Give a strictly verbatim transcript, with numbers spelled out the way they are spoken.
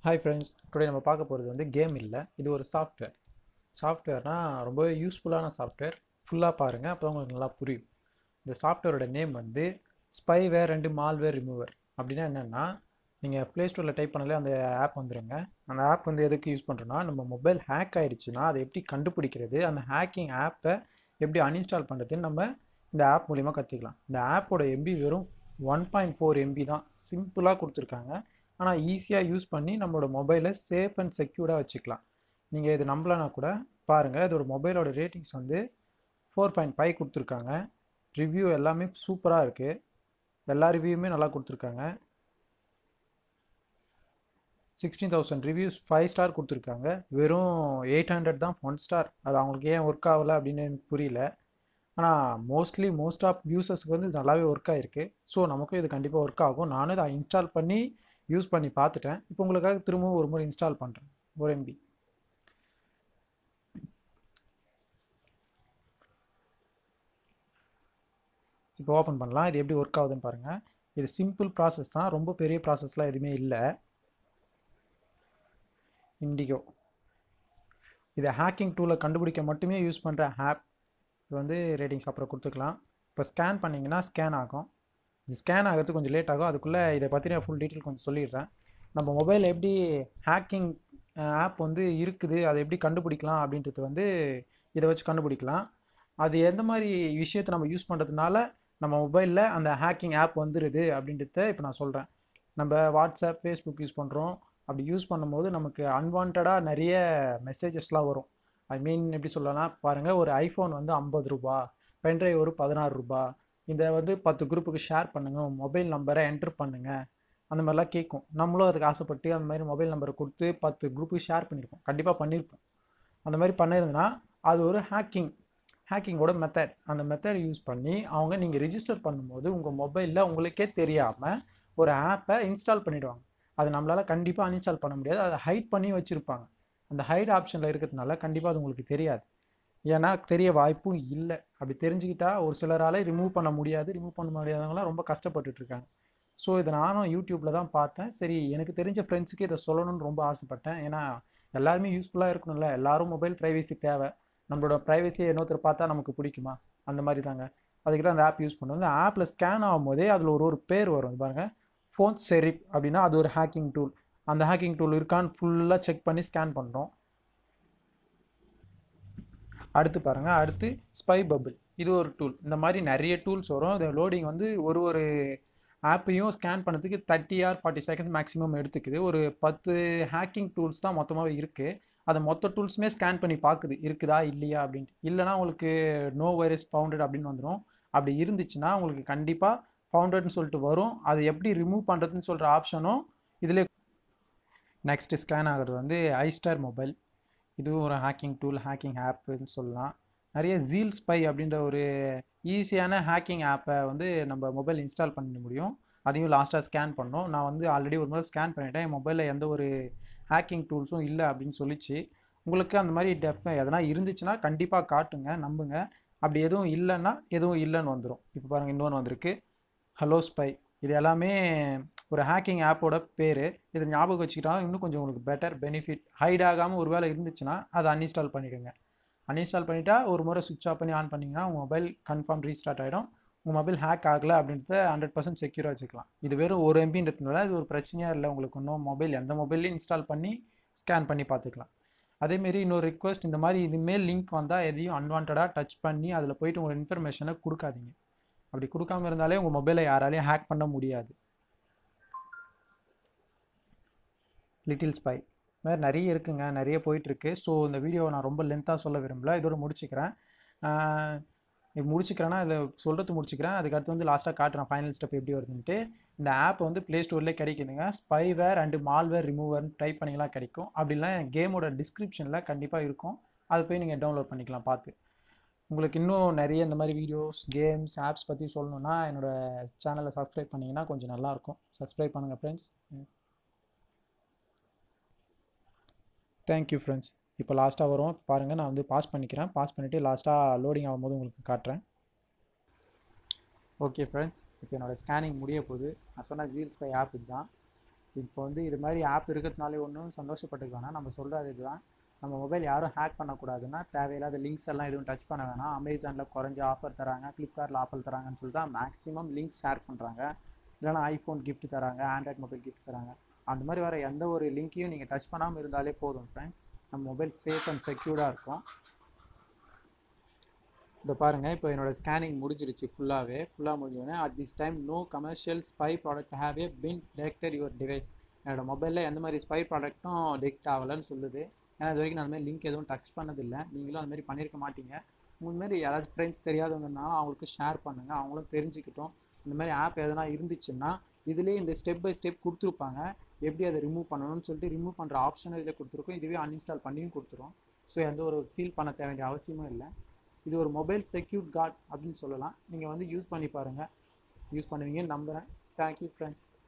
Hi friends, today நம்ம பார்க்க போகிறது வந்து கேம் இல்லை, இது ஒரு சாஃப்ட்வேர். சாஃப்ட்வேர்னா ரொம்பவே யூஸ்ஃபுல்லான சாஃப்ட்வேர். ஃபுல்லாக பாருங்கள், அப்போ உங்களுக்கு நல்லா புரியும். இந்த சாஃப்ட்வேரோட நேம் வந்து ஸ்பைவேர் அண்டு மால்வேர் ரிமூவர். அப்படின்னா என்னென்னா, நீங்கள் ப்ளே ஸ்டோரில் டைப் பண்ணாலே அந்த ஆப் வந்துடுங்க. அந்த ஆப் வந்து எதுக்கு யூஸ் பண்ணுறோன்னா, நம்ம மொபைல் ஹேக் ஆகிடுச்சுன்னா அதை எப்படி கண்டுபிடிக்கிறது, அந்த ஹேக்கிங் ஆப்பை எப்படி அன்இன்ஸ்டால் பண்ணுறதுன்னு நம்ம இந்த ஆப் மூலிமா கற்றுக்கலாம். இந்த ஆப்போட எம்பி வெறும் ஒன் பாயிண்ட் ஃபோர் எம்பி தான், சிம்பிளாக கொடுத்துருக்காங்க. ஆனால் ஈஸியாக யூஸ் பண்ணி நம்மளோட மொபைலை சேஃப் அண்ட் செக்யூர்டாக வச்சுக்கலாம். நீங்கள் இது நம்பலனா கூட பாருங்கள், இதோட மொபைலோட ரேட்டிங்ஸ் வந்து ஃபோர் பாயிண்ட் ஃபைவ் கொடுத்துருக்காங்க. ரிவ்யூ எல்லாமே சூப்பராக இருக்குது, எல்லா ரிவ்யூவுமே நல்லா கொடுத்துருக்காங்க. Sixteen thousand reviews five star கொடுத்துருக்காங்க. வெறும் எயிட் ஹண்ட்ரட் தான் ஒன் ஸ்டார். அது அவங்களுக்கு ஏன் ஒர்க் ஆகலை அப்படின்னு எனக்கு புரியல. ஆனால் மோஸ்ட்லி மோஸ்ட் ஆஃப் யூசர்ஸ்க்கு வந்து இது நல்லாவே ஒர்க் ஆகிருக்கு. ஸோ நமக்கும் இது கண்டிப்பாக ஒர்க் ஆகும். நானும் இதை இன்ஸ்டால் பண்ணி யூஸ் பண்ணி பார்த்துட்டேன். இப்போ உங்களுக்காக திரும்பவும் ஒரு முறை இன்ஸ்டால் பண்ணுறேன். ஒரு எம்பி இப்போ ஓப்பன் பண்ணலாம். இது எப்படி ஒர்க் ஆகுதுன்னு பாருங்கள். இது சிம்பிள் ப்ராசஸ் தான், ரொம்ப பெரிய ப்ராசஸ்லாம் எதுவுமே இல்லை. இண்டிகோ இதை ஹேக்கிங் டூலை கண்டுபிடிக்க மட்டுமே யூஸ் பண்ணுற ஆப். இது வந்து ரேட்டிங்ஸ் அப்புறம் கொடுத்துக்கலாம். இப்போ ஸ்கேன் பண்ணிங்கன்னா ஸ்கேன் ஆகும். இது ஸ்கேன் ஆகிறதுக்கு கொஞ்சம் லேட் ஆகும். அதுக்குள்ளே இதை பற்றின ஃபுல் டீட்டெயில் கொஞ்சம் சொல்லிடுறேன். நம்ம மொபைல் எப்படி ஹேக்கிங் ஆப் வந்து இருக்குது, அதை எப்படி கண்டுபிடிக்கலாம் அப்படின்றது வந்து இதை வச்சு கண்டுபிடிக்கலாம். அது எந்த மாதிரி விஷயத்தை நம்ம யூஸ் பண்ணுறதுனால நம்ம மொபைலில் அந்த ஹேக்கிங் ஆப் வந்துடுது அப்படின்றத இப்போ நான் சொல்கிறேன். நம்ம வாட்ஸ்அப், ஃபேஸ்புக் யூஸ் பண்ணுறோம். அப்படி யூஸ் பண்ணும்போது நமக்கு அன்வான்டாக நிறைய மெசேஜஸ்லாம் வரும். ஐ மீன் எப்படி சொல்லலாம் பாருங்கள், ஒரு ஐஃபோன் வந்து ஐம்பது ரூபா, பென்ட்ரைவ் ஒரு பதினாறு ரூபா, இதை வந்து பத்து குரூப்புக்கு ஷேர் பண்ணுங்கள், மொபைல் நம்பரை என்ட்ரு பண்ணுங்கள், அந்த மாதிரிலாம் கேட்கும். நம்மளும் அதுக்கு ஆசைப்பட்டு அந்த மாதிரி மொபைல் நம்பரை கொடுத்து பத்து குரூப்புக்கு ஷேர் பண்ணியிருப்போம், கண்டிப்பாக பண்ணியிருப்போம். அந்த மாதிரி பண்ணியிருந்ததுன்னா அது ஒரு ஹேக்கிங் ஹேக்கிங்கோட மெத்தட். அந்த மெத்தட் யூஸ் பண்ணி அவங்க நீங்கள் ரிஜிஸ்டர் பண்ணும்போது உங்கள் மொபைலில் உங்களுக்கே தெரியாமல் ஒரு ஆப்பை இன்ஸ்டால் பண்ணிவிடுவாங்க. அது நம்மளால் கண்டிப்பாக அன்இன்ஸ்டால் பண்ண முடியாது. அதை ஹைட் பண்ணி வச்சுருப்பாங்க. அந்த ஹைட் ஆப்ஷனில் இருக்கிறதுனால கண்டிப்பாக அது உங்களுக்கு தெரியாது. ஏன்னா தெரிய வாய்ப்பும் இல்லை. அப்படி தெரிஞ்சுக்கிட்டா ஒரு சிலரால் ரிமூவ் பண்ண முடியாது. ரிமூவ் பண்ண முடியாதவங்களாம் ரொம்ப கஷ்டப்பட்டுட்ருக்காங்க. ஸோ இதை நானும் யூடியூப்பில் தான் பார்த்தேன். சரி, எனக்கு தெரிஞ்ச ஃப்ரெண்ட்ஸுக்கு இதை சொல்லணும்னு ரொம்ப ஆசைப்பட்டேன். ஏன்னா எல்லாருமே யூஸ்ஃபுல்லாக இருக்கணும்ல. எல்லாரும் மொபைல் ப்ரைவசி தேவை. நம்மளோட ப்ரைவசியை இன்னொருத்தர் பார்த்தா நமக்கு பிடிக்குமா? அந்த மாதிரி தாங்க. அதுக்கு தான் அந்த ஆப் யூஸ் பண்ணுவோம். இந்த ஆப்பில் ஸ்கேன் ஆகும்போதே அதில் ஒரு ஒரு பேர் வரும் பாருங்கள். ஃபோன் செரிப் அப்படின்னா அது ஒரு ஹேக்கிங் டூல். அந்த ஹேக்கிங் டூல் இருக்கான்னு ஃபுல்லாக செக் பண்ணி ஸ்கேன் பண்ணுறோம். அடுத்து பாருங்கள், அடுத்து ஸ்பை பபிள், இது ஒரு டூல். இந்த மாதிரி நிறைய டூல்ஸ் வரும். இந்த லோடிங் வந்து ஒரு ஒரு ஆப்பையும் ஸ்கேன் பண்ணுறதுக்கு thirty or forty seconds maximum எடுத்துக்குது. ஒரு பத்து ஹேக்கிங் டூல்ஸ் தான் மொத்தமாகவே இருக்குது. அதை மொத்த டூல்ஸுமே ஸ்கேன் பண்ணி பார்க்குது இருக்குதா இல்லையா அப்படின்ட்டு. இல்லைனா உங்களுக்கு நோ வைரஸ் ஃபவுண்டட் அப்படின்னு வந்துடும். அப்படி இருந்துச்சுன்னா உங்களுக்கு கண்டிப்பாக ஃபவுண்டட்னு சொல்லிட்டு வரும். அதை எப்படி ரிமூவ் பண்ணுறதுன்னு சொல்கிற ஆப்ஷனும் இதில். நெக்ஸ்ட்டு ஸ்கேன் ஆகிறது வந்து ஐஸ்டார் மொபைல். இதுவும் ஒரு ஹேக்கிங் டூல், ஹேக்கிங் ஆப்புன்னு சொல்லலாம். நிறைய ஜீல் ஸ்பை அப்படின்ற ஒரு ஈஸியான ஹேக்கிங் ஆப்பை வந்து நம்ம மொபைல் இன்ஸ்டால் பண்ண முடியும். அதையும் லாஸ்ட்டாக ஸ்கேன் பண்ணோம். நான் வந்து ஆல்ரெடி ஒரு முறை ஸ்கேன் பண்ணிட்டேன். என் மொபைலில் எந்த ஒரு ஹேக்கிங் டூல்ஸும் இல்லை அப்படின்னு சொல்லிச்சு. உங்களுக்கு அந்த மாதிரி டெப் எதனா இருந்துச்சுன்னா கண்டிப்பாக காட்டுங்க, நம்புங்க. அப்படி எதுவும் இல்லைன்னா எதுவும் இல்லைன்னு வந்துடும். இப்போ பாருங்கள், இன்னொன்று வந்திருக்கு, ஹலோ ஸ்பை. இது எல்லாமே ஒரு ஹேக்கிங் ஆப்போட பேர். இதை ஞாபகம் வச்சுக்கிட்டாலும் இன்னும் கொஞ்சம் உங்களுக்கு பெட்டர் பெனிஃபிட். ஹைட் ஆகாமல் ஒரு வேளை இருந்துச்சுன்னா அதை அன்இன்ஸ்டால் பண்ணிவிடுங்க. அன்இன்ஸ்டால் பண்ணிவிட்டா ஒரு முறை சுவிட்ச் ஆஃப் பண்ணி ஆன் பண்ணிங்கன்னா உங்கள் மொபைல் கன்ஃபார்ம் ரீஸ்டார்ட் ஆகிடும். உங்கள் மொபைல் ஹேக் ஆகலை அப்படின்றத ஹண்ட்ரட் பர்சன்ட் செக்யூராக வச்சுக்கலாம். இது வெறும் ஒரு எம்பின்றதுனால இது ஒரு பிரச்சனையாக இல்லை. உங்களுக்கு இன்னும் மொபைல் எந்த மொபைல்லையும் இன்ஸ்டால் பண்ணி ஸ்கேன் பண்ணி பார்த்துக்கலாம். அதேமாரி இன்னொரு ரிக்வஸ்ட், இந்த மாதிரி இனிமேல் லிங்க் வந்தால் எதையும் அன்வான்டாக டச் பண்ணி அதில் போய்ட்டு உங்கள் இன்ஃபர்மேஷனை கொடுக்காதீங்க. அப்படி கொடுக்காமல் இருந்தாலே உங்கள் மொபைலை யாராலையும் ஹேக் பண்ண முடியாது. லிட்டில் ஸ்பை மாதிரி நிறைய இருக்குங்க, நிறைய போயிட்டுருக்கு. ஸோ இந்த வீடியோவை நான் ரொம்ப லென்த்தாக சொல்ல விரும்பல, இதோட முடிச்சுக்கிறேன். இது முடிச்சுக்கிறேன்னா இதை சொல்கிறது முடிச்சுக்கிறேன். அதுக்கடுத்து வந்து லாஸ்ட்டாக காட்டுறேன் ஃபைனல் ஸ்டெப் எப்படி வருதுன்ட்டு. இந்த ஆப் வந்து ப்ளே ஸ்டோர்லேயே கிடைக்குதுங்க. ஸ்பைவேர் அண்டு மால்வேர் ரிமூவர்னு டைப் பண்ணிக்கலாம், கிடைக்கும். அப்படிலாம் கேமோட டிஸ்கிரிப்ஷனில் கண்டிப்பாக இருக்கும். அதை போய் நீங்கள் டவுன்லோட் பண்ணிக்கலாம் பார்த்து. உங்களுக்கு இன்னும் நிறைய இந்த மாதிரி வீடியோஸ், கேம்ஸ், ஆப்ஸ் பற்றி சொல்லணுன்னா என்னோடய சேனலை சப்ஸ்கிரைப் பண்ணிங்கன்னா கொஞ்சம் நல்லாயிருக்கும். சப்ஸ்கிரைப் பண்ணுங்கள் ஃப்ரெண்ட்ஸ். Thank you friends. இப்போ லாஸ்ட்டாக வரும் பாருங்கள். நான் வந்து பாஸ் பண்ணிக்கிறேன். பாஸ் பண்ணிவிட்டு லாஸ்ட்டாக லோடிங் ஆகும்போது உங்களுக்கு காட்டுறேன். ஓகே ஃப்ரெண்ட்ஸ், இப்போ என்னோடய ஸ்கேனிங் முடிய போகுது. நான் சொன்ன ஜீல் ஸ்பை ஆப் இதுதான். இப்போ வந்து இது மாதிரி ஆப் இருக்கிறதுனாலே ஒன்றும் சந்தோஷப்பட்டுக்க வேணாம். நம்ம சொல்கிறது இதுதான், நம்ம மொபைல் யாரும் ஹேக் பண்ணக்கூடாதுன்னா தேவையில்லாத லிங்க்ஸ் எல்லாம் எதுவும் டச் பண்ண வேணாம். அமேசானில் குறைஞ்ச ஆஃபர் தராங்க, ஃப்ளிப்கார்ட்டில் ஆஃபர் தராங்கன்னு சொல்லி தான் மேக்ஸிமம் லிங்க்ஸ் ஷேர் பண்ணுறாங்க. இல்லைனா ஐஃபோன் கிஃப்ட் தராங்க, ஆண்ட்ராய்ட் மொபைல் கிஃப்ட் தராங்க. அந்த மாதிரி வர எந்த ஒரு லிங்க்கையும் நீங்கள் டச் பண்ணாமல் இருந்தாலே போதும் ஃப்ரெண்ட்ஸ். நம்ம மொபைல் சேஃப் அண்ட் செக்யூர்டாக இருக்கும். இதை பாருங்கள், இப்போ என்னோடய ஸ்கேனிங் முடிஞ்சிருச்சு ஃபுல்லாகவே. ஃபுல்லாக முடிஞ்சோடனே at this time no commercial spy product have a been detected your device. என்னோடய மொபைலில் எந்த மாதிரி ஸ்பை ப்ராடக்ட்டும் டெக்ட் ஆகலைன்னு சொல்லுது. ஏன்னா இது வரைக்கும் நான் அந்த மாதிரி லிங்க் எதுவும் டச் பண்ணதில்லை. நீங்களும் அந்த மாதிரி பண்ணியிருக்க மாட்டீங்க. முன்மாதிரி யாராச்சும் ஃப்ரெண்ட்ஸ் தெரியாதவங்கனாலும் அவங்களுக்கு ஷேர் பண்ணுங்கள், அவங்களும் தெரிஞ்சுக்கிட்டோம். இந்த மாதிரி ஆப் எதனா இருந்துச்சுன்னா இதுலேயே இந்த ஸ்டெப் பை ஸ்டெப் கொடுத்துருப்பாங்க, எப்படி அதை ரிமூவ் பண்ணணும்னு சொல்லிட்டு ரிமூவ் பண்ணுற ஆப்ஷனும் இதில் கொடுத்துருக்கோம். இதுவே அன்இன்ஸ்டால் பண்ணியும் கொடுத்துரும். ஸோ எந்த ஒரு ஃபீல் பண்ண தேவை வேண்டிய அவசியமும் இல்லை. இது ஒரு மொபைல் செக்யூர் கார்டு அப்படின்னு சொல்லலாம். நீங்கள் வந்து யூஸ் பண்ணி பாருங்கள், யூஸ் பண்ணுவீங்கன்னு நம்புகிறேன். Thank you friends.